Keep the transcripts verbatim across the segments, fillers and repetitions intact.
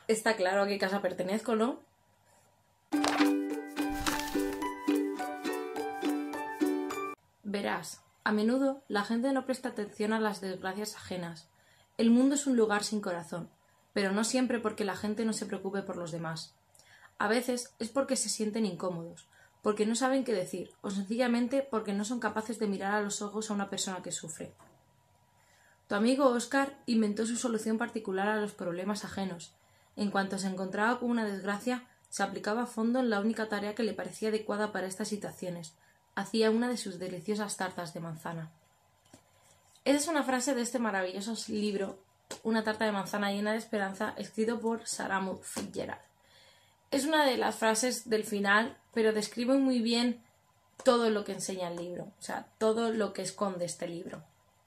Está claro a qué casa pertenezco, ¿no? Verás, a menudo la gente no presta atención a las desgracias ajenas. El mundo es un lugar sin corazón, pero no siempre porque la gente no se preocupe por los demás. A veces es porque se sienten incómodos, porque no saben qué decir, o sencillamente porque no son capaces de mirar a los ojos a una persona que sufre. Tu amigo Oscar inventó su solución particular a los problemas ajenos. En cuanto se encontraba con una desgracia, se aplicaba a fondo en la única tarea que le parecía adecuada para estas situaciones. Hacía una de sus deliciosas tartas de manzana. Esa es una frase de este maravilloso libro, Una tarta de manzana llena de esperanza, escrito por Sarah Maud Fitzgerald. Es una de las frases del final, pero describe muy bien todo lo que enseña el libro, o sea, todo lo que esconde este libro.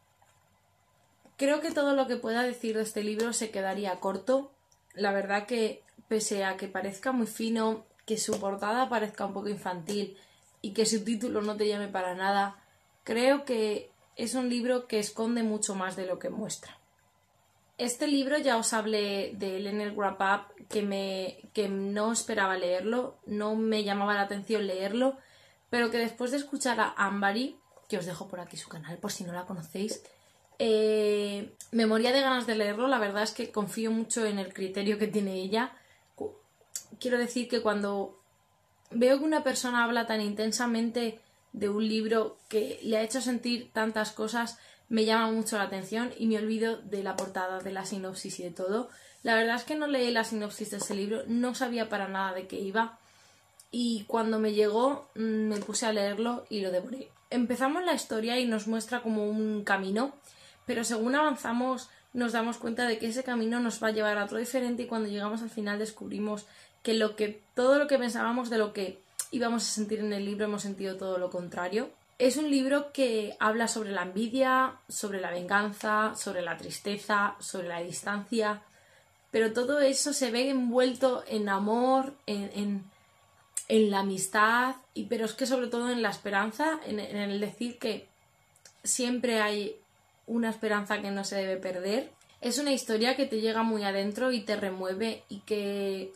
Creo que todo lo que pueda decir de este libro se quedaría corto. La verdad que, pese a que parezca muy fino, que su portada parezca un poco infantil y que su título no te llame para nada, creo que es un libro que esconde mucho más de lo que muestra. Este libro ya os hablé de él en el Wrap Up, que, me, que no esperaba leerlo, no me llamaba la atención leerlo, pero que después de escuchar a Ambari, que os dejo por aquí su canal por si no la conocéis, eh, me moría de ganas de leerlo. La verdad es que confío mucho en el criterio que tiene ella. Quiero decir que cuando veo que una persona habla tan intensamente de un libro que le ha hecho sentir tantas cosas, me llama mucho la atención y me olvido de la portada, de la sinopsis y de todo. La verdad es que no leí la sinopsis de ese libro, no sabía para nada de qué iba y cuando me llegó me puse a leerlo y lo devoré. Empezamos la historia y nos muestra como un camino, pero según avanzamos nos damos cuenta de que ese camino nos va a llevar a otro diferente y cuando llegamos al final descubrimos que, lo que todo lo que pensábamos de lo que íbamos a sentir en el libro hemos sentido todo lo contrario. Es un libro que habla sobre la envidia, sobre la venganza, sobre la tristeza, sobre la distancia, pero todo eso se ve envuelto en amor, en, en, en la amistad, y, pero es que sobre todo en la esperanza, en, en el decir que siempre hay una esperanza que no se debe perder. Es una historia que te llega muy adentro y te remueve y que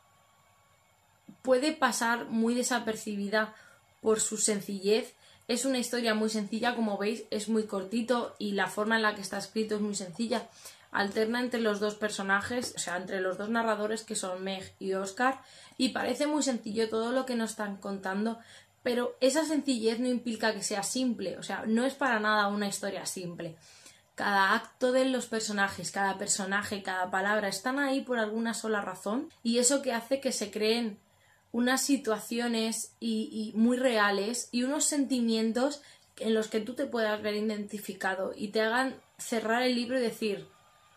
puede pasar muy desapercibida por su sencillez. Es una historia muy sencilla, como veis, es muy cortito y la forma en la que está escrito es muy sencilla. Alterna entre los dos personajes, o sea, entre los dos narradores que son Meg y Oscar, y parece muy sencillo todo lo que nos están contando, pero esa sencillez no implica que sea simple, o sea, no es para nada una historia simple. Cada acto de los personajes, cada personaje, cada palabra están ahí por alguna sola razón y eso que hace que se creen unas situaciones y, y muy reales y unos sentimientos en los que tú te puedas ver identificado y te hagan cerrar el libro y decir,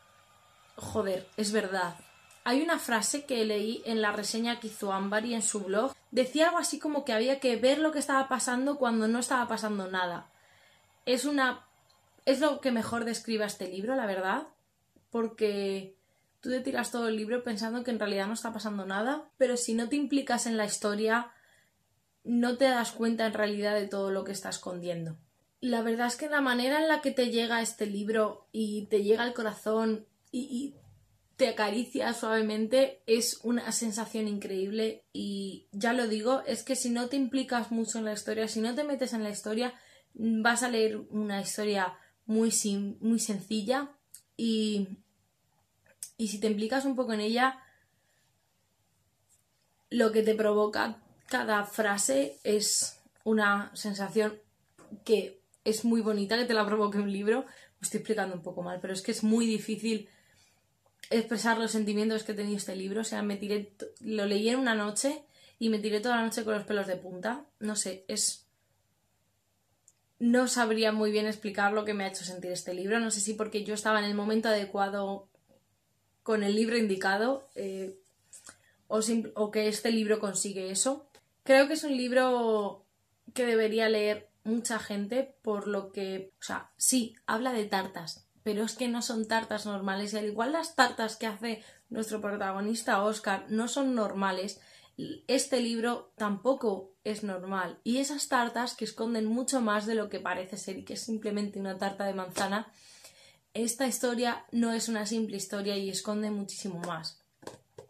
joder, es verdad. Hay una frase que leí en la reseña que hizo Ambari en su blog, decía algo así como que había que ver lo que estaba pasando cuando no estaba pasando nada. Es una es lo que mejor describe este libro, la verdad, porque tú te tiras todo el libro pensando que en realidad no está pasando nada, pero si no te implicas en la historia, no te das cuenta en realidad de todo lo que está escondiendo. La verdad es que la manera en la que te llega este libro y te llega al corazón y, y te acaricia suavemente es una sensación increíble y ya lo digo, es que si no te implicas mucho en la historia, si no te metes en la historia, vas a leer una historia muy, sim- muy sencilla y... Y si te implicas un poco en ella, lo que te provoca cada frase es una sensación que es muy bonita, que te la provoque un libro. Me estoy explicando un poco mal, pero es que es muy difícil expresar los sentimientos que he tenido este libro. O sea, me tiré, lo leí en una noche y me tiré toda la noche con los pelos de punta. No sé, es... No sabría muy bien explicar lo que me ha hecho sentir este libro. No sé si porque yo estaba en el momento adecuado con el libro indicado eh, o, o que este libro consigue eso. Creo que es un libro que debería leer mucha gente por lo que, o sea, sí, habla de tartas, pero es que no son tartas normales y al igual las tartas que hace nuestro protagonista Oscar no son normales, este libro tampoco es normal y esas tartas que esconden mucho más de lo que parece ser y que es simplemente una tarta de manzana. Esta historia no es una simple historia y esconde muchísimo más.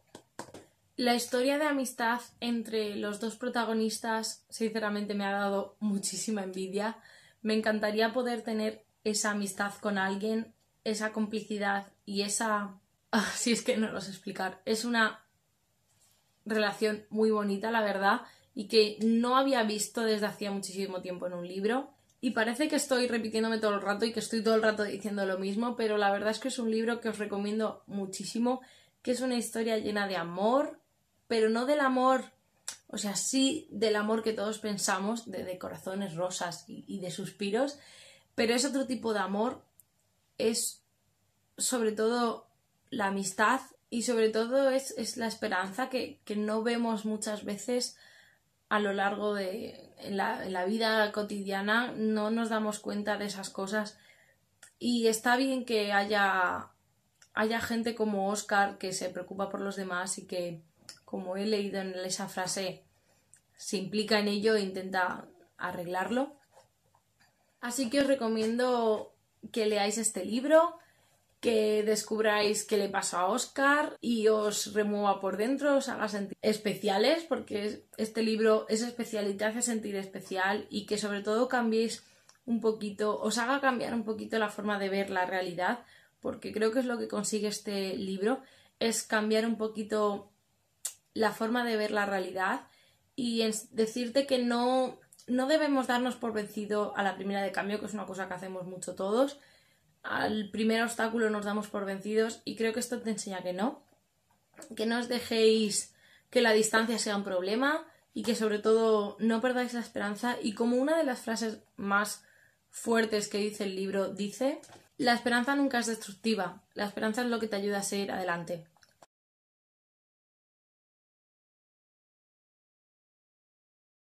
La historia de amistad entre los dos protagonistas sinceramente me ha dado muchísima envidia. Me encantaría poder tener esa amistad con alguien, esa complicidad y esa... Ah, si es que no lo sé explicar. Es una relación muy bonita, la verdad, y que no había visto desde hacía muchísimo tiempo en un libro. Y parece que estoy repitiéndome todo el rato y que estoy todo el rato diciendo lo mismo, pero la verdad es que es un libro que os recomiendo muchísimo, que es una historia llena de amor, pero no del amor, o sea, sí del amor que todos pensamos, de, de corazones rosas y, y de suspiros, pero es otro tipo de amor, es sobre todo la amistad y sobre todo es, es la esperanza que, que no vemos muchas veces a lo largo de en la, en la vida cotidiana, no nos damos cuenta de esas cosas y está bien que haya, haya gente como Oscar que se preocupa por los demás y que, como he leído en esa frase, se implica en ello e intenta arreglarlo. Así que os recomiendo que leáis este libro, que descubráis qué le pasó a Oscar y os remueva por dentro, os haga sentir especiales, porque este libro es especial y te hace sentir especial, y que sobre todo cambiéis un poquito, os haga cambiar un poquito la forma de ver la realidad, porque creo que es lo que consigue este libro, es cambiar un poquito la forma de ver la realidad y decirte que no, no debemos darnos por vencido a la primera de cambio, que es una cosa que hacemos mucho todos. Al primer obstáculo nos damos por vencidos y creo que esto te enseña que no, que no os dejéis que la distancia sea un problema y que sobre todo no perdáis la esperanza, y como una de las frases más fuertes que dice el libro dice, la esperanza nunca es destructiva, la esperanza es lo que te ayuda a seguir adelante.